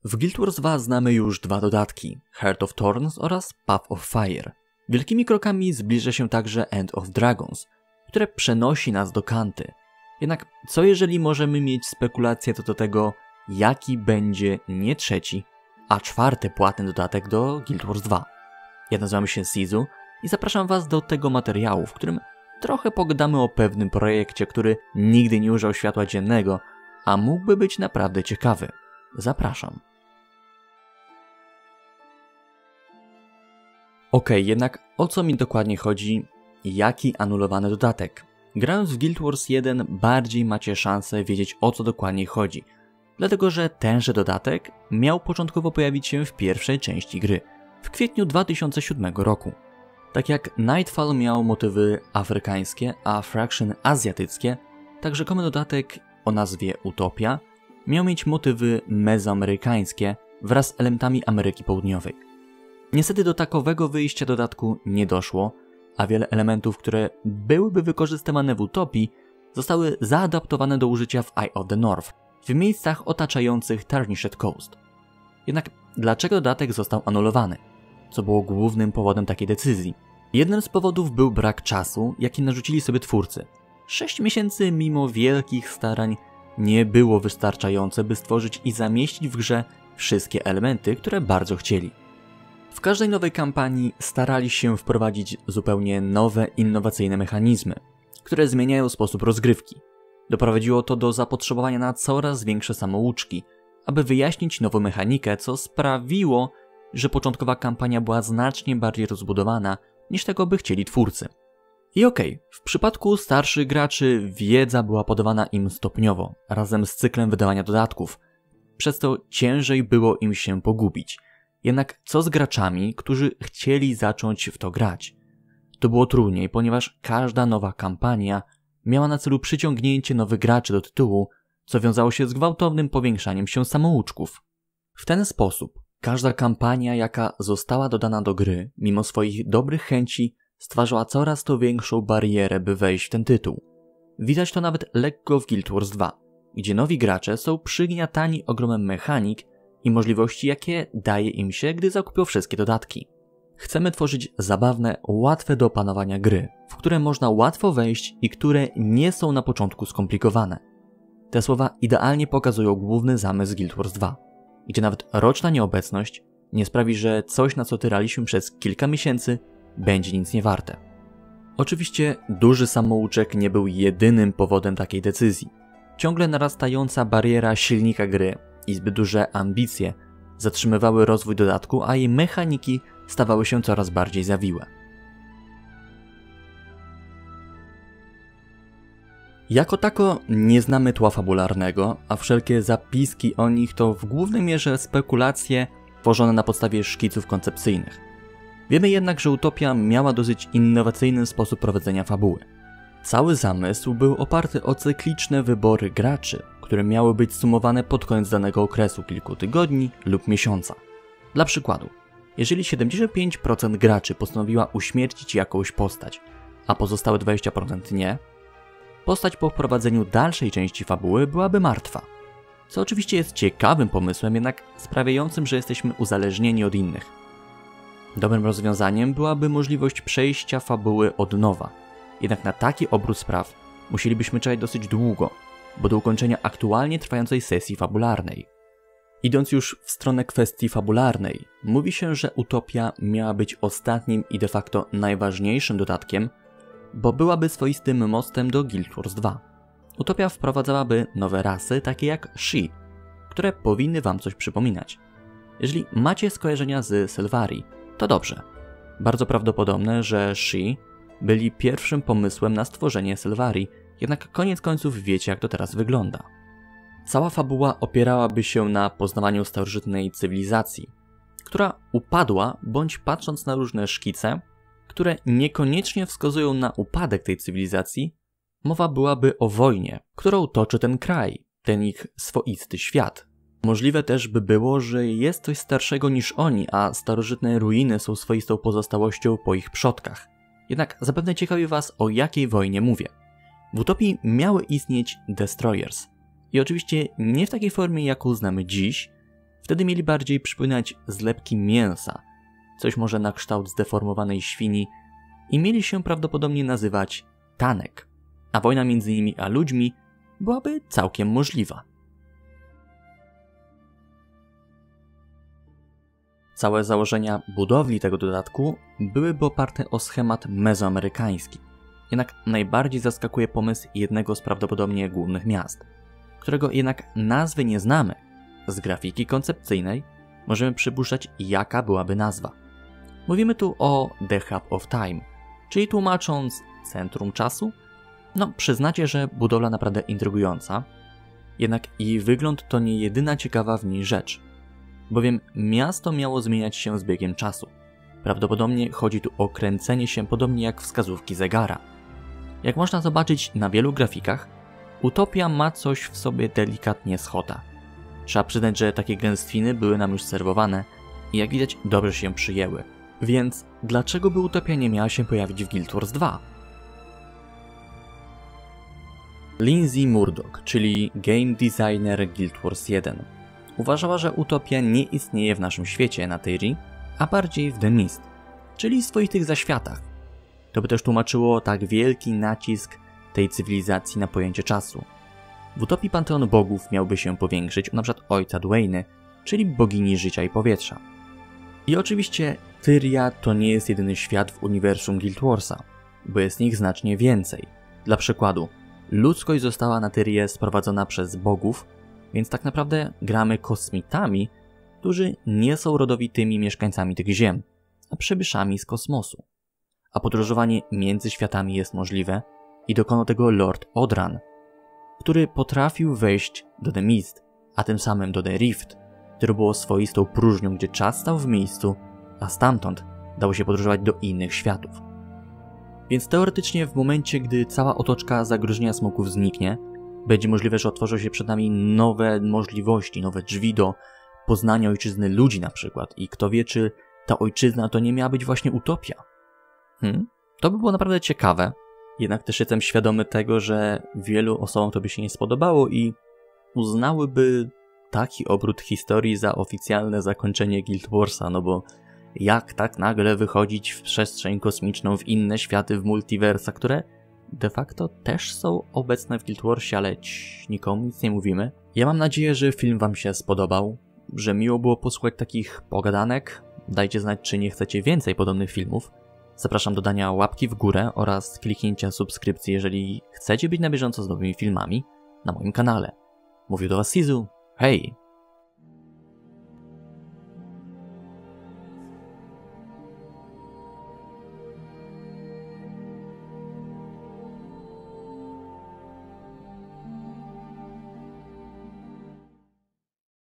W Guild Wars 2 znamy już dwa dodatki, Heart of Thorns oraz Path of Fire. Wielkimi krokami zbliża się także End of Dragons, które przenosi nas do Khanty. Jednak co jeżeli możemy mieć spekulację co do tego, jaki będzie nie trzeci, a czwarty płatny dodatek do Guild Wars 2. Ja nazywam się Sizu i zapraszam Was do tego materiału, w którym trochę pogadamy o pewnym projekcie, który nigdy nie ujrzał światła dziennego, a mógłby być naprawdę ciekawy. Zapraszam. Jednak o co mi dokładnie chodzi? Jaki anulowany dodatek? Grając w Guild Wars 1 bardziej macie szansę wiedzieć o co dokładnie chodzi, dlatego że tenże dodatek miał początkowo pojawić się w pierwszej części gry, w kwietniu 2007 roku. Tak jak Nightfall miał motywy afrykańskie, a Fraction azjatyckie, tak rzekomy dodatek o nazwie Utopia miał mieć motywy mezoamerykańskie wraz z elementami Ameryki Południowej. Niestety do takowego wyjścia dodatku nie doszło, a wiele elementów, które byłyby wykorzystywane w Utopii, zostały zaadaptowane do użycia w Eye of the North, w miejscach otaczających Tarnished Coast. Jednak dlaczego dodatek został anulowany? Co było głównym powodem takiej decyzji? Jednym z powodów był brak czasu, jaki narzucili sobie twórcy. 6 miesięcy mimo wielkich starań nie było wystarczające, by stworzyć i zamieścić w grze wszystkie elementy, które bardzo chcieli. W każdej nowej kampanii starali się wprowadzić zupełnie nowe, innowacyjne mechanizmy, które zmieniają sposób rozgrywki. Doprowadziło to do zapotrzebowania na coraz większe samouczki, aby wyjaśnić nową mechanikę, co sprawiło, że początkowa kampania była znacznie bardziej rozbudowana niż tego by chcieli twórcy. I w przypadku starszych graczy wiedza była podawana im stopniowo, razem z cyklem wydawania dodatków, przez to ciężej było im się pogubić. Jednak co z graczami, którzy chcieli zacząć w to grać? To było trudniej, ponieważ każda nowa kampania miała na celu przyciągnięcie nowych graczy do tytułu, co wiązało się z gwałtownym powiększaniem się samouczków. W ten sposób każda kampania, jaka została dodana do gry, mimo swoich dobrych chęci, stwarzała coraz to większą barierę, by wejść w ten tytuł. Widać to nawet lekko w Guild Wars 2, gdzie nowi gracze są przygniatani ogromem mechanik i możliwości, jakie daje im się, gdy zakupią wszystkie dodatki. Chcemy tworzyć zabawne, łatwe do opanowania gry, w które można łatwo wejść i które nie są na początku skomplikowane. Te słowa idealnie pokazują główny zamysł Guild Wars 2, gdzie nawet roczna nieobecność nie sprawi, że coś, na co tyraliśmy przez kilka miesięcy, będzie nic nie warte. Oczywiście duży samouczek nie był jedynym powodem takiej decyzji. Ciągle narastająca bariera silnika gry i zbyt duże ambicje zatrzymywały rozwój dodatku, a jej mechaniki stawały się coraz bardziej zawiłe. Jako tako nie znamy tła fabularnego, a wszelkie zapiski o nich to w głównej mierze spekulacje tworzone na podstawie szkiców koncepcyjnych. Wiemy jednak, że Utopia miała dosyć innowacyjny sposób prowadzenia fabuły. Cały zamysł był oparty o cykliczne wybory graczy, które miały być sumowane pod koniec danego okresu kilku tygodni lub miesiąca. Dla przykładu, jeżeli 75% graczy postanowiła uśmiercić jakąś postać, a pozostałe 20% nie, postać po wprowadzeniu dalszej części fabuły byłaby martwa. Co oczywiście jest ciekawym pomysłem, jednak sprawiającym, że jesteśmy uzależnieni od innych. Dobrym rozwiązaniem byłaby możliwość przejścia fabuły od nowa. Jednak na taki obrót spraw musielibyśmy czekać dosyć długo, bo do ukończenia aktualnie trwającej sesji fabularnej. Idąc już w stronę kwestii fabularnej, mówi się, że Utopia miała być ostatnim i de facto najważniejszym dodatkiem, bo byłaby swoistym mostem do Guild Wars 2. Utopia wprowadzałaby nowe rasy, takie jak Shi, które powinny wam coś przypominać. Jeżeli macie skojarzenia z Sylvarii, to dobrze. Bardzo prawdopodobne, że Shi byli pierwszym pomysłem na stworzenie Sylvarii, jednak koniec końców wiecie, jak to teraz wygląda. Cała fabuła opierałaby się na poznawaniu starożytnej cywilizacji, która upadła, bądź patrząc na różne szkice, które niekoniecznie wskazują na upadek tej cywilizacji, mowa byłaby o wojnie, którą toczy ten kraj, ten ich swoisty świat. Możliwe też by było, że jest coś starszego niż oni, a starożytne ruiny są swoistą pozostałością po ich przodkach. Jednak zapewne ciekawi was, o jakiej wojnie mówię. W Utopii miały istnieć Destroyers. I oczywiście nie w takiej formie, jaką znamy dziś, w Wtedy mieli bardziej przypominać zlepki mięsa, coś może na kształt zdeformowanej świni i mieli się prawdopodobnie nazywać Tanek, a wojna między nimi a ludźmi byłaby całkiem możliwa. Całe założenia budowli tego dodatku byłyby oparte o schemat mezoamerykański. Jednak najbardziej zaskakuje pomysł jednego z prawdopodobnie głównych miast, którego jednak nazwy nie znamy. Z grafiki koncepcyjnej możemy przypuszczać, jaka byłaby nazwa. Mówimy tu o The Hub of Time, czyli tłumacząc centrum czasu. No, przyznacie, że budowla naprawdę intrygująca, jednak jej wygląd to nie jedyna ciekawa w niej rzecz, bowiem miasto miało zmieniać się z biegiem czasu. Prawdopodobnie chodzi tu o kręcenie się podobnie jak wskazówki zegara. Jak można zobaczyć na wielu grafikach, Utopia ma coś w sobie delikatnie schota. Trzeba przyznać, że takie gęstwiny były nam już serwowane i jak widać dobrze się przyjęły. Więc dlaczego by Utopia nie miała się pojawić w Guild Wars 2? Lindsay Murdoch, czyli game designer Guild Wars 1, uważała, że Utopia nie istnieje w naszym świecie na Tyrii, a bardziej w The Mist, czyli swoistych zaświatach. To by też tłumaczyło tak wielki nacisk tej cywilizacji na pojęcie czasu. W Utopii panteon bogów miałby się powiększyć o np. ojca Dwayne, czyli bogini życia i powietrza. I oczywiście Tyria to nie jest jedyny świat w uniwersum Guild Warsa, bo jest ich znacznie więcej. Dla przykładu, ludzkość została na Tyrię sprowadzona przez bogów, więc tak naprawdę gramy kosmitami, którzy nie są rodowitymi mieszkańcami tych ziem, a przybyszami z kosmosu. A podróżowanie między światami jest możliwe i dokonał tego Lord Odran, który potrafił wejść do The Mist, a tym samym do The Rift, które było swoistą próżnią, gdzie czas stał w miejscu, a stamtąd dało się podróżować do innych światów. Więc teoretycznie w momencie, gdy cała otoczka zagrożenia smoków zniknie, będzie możliwe, że otworzą się przed nami nowe możliwości, nowe drzwi do poznania ojczyzny ludzi na przykład. I kto wie, czy ta ojczyzna to nie miała być właśnie utopia. To by było naprawdę ciekawe, jednak też jestem świadomy tego, że wielu osobom to by się nie spodobało i uznałyby taki obrót historii za oficjalne zakończenie Guild Warsa, no bo jak tak nagle wychodzić w przestrzeń kosmiczną, w inne światy, w multiversa, które de facto też są obecne w Guild Warsie, ale nikomu nic nie mówimy. Ja mam nadzieję, że film wam się spodobał, że miło było posłuchać takich pogadanek. Dajcie znać, czy nie chcecie więcej podobnych filmów. Zapraszam do dania łapki w górę oraz kliknięcia subskrypcji, jeżeli chcecie być na bieżąco z nowymi filmami na moim kanale. Mówił do was Sizu, hej!